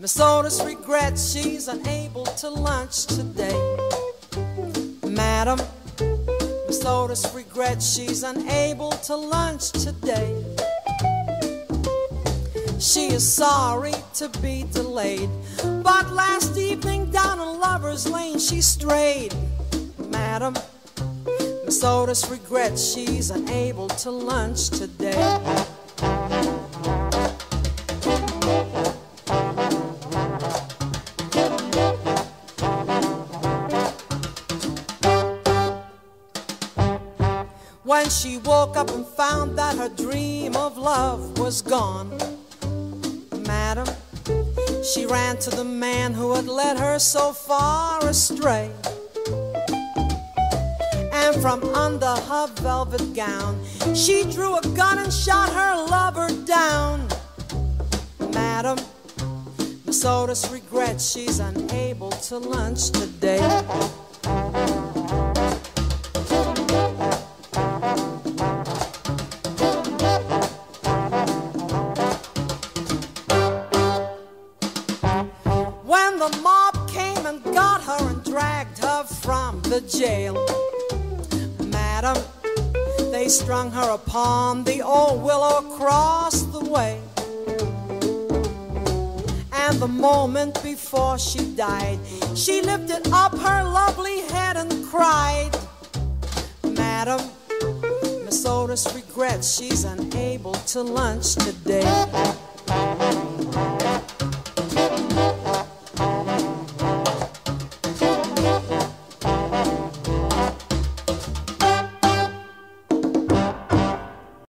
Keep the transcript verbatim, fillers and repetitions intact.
Miss Otis regrets she's unable to lunch today. Madam, Miss Otis regrets she's unable to lunch today. She is sorry to be delayed, but last evening down in Lover's Lane she strayed. Madam, Miss Otis regrets she's unable to lunch today. When she woke up and found that her dream of love was gone, Madam, she ran to the man who had led her so far astray. And from under her velvet gown, she drew a gun and shot her lover down. Madam, Miss Otis regrets she's unable to lunch today. When the mob came and got her and dragged her from the jail, Madam, they strung her upon the old willow across the way. And the moment before she died, she lifted up her lovely head and cried. Madam, Miss Otis regrets she's unable to lunch today.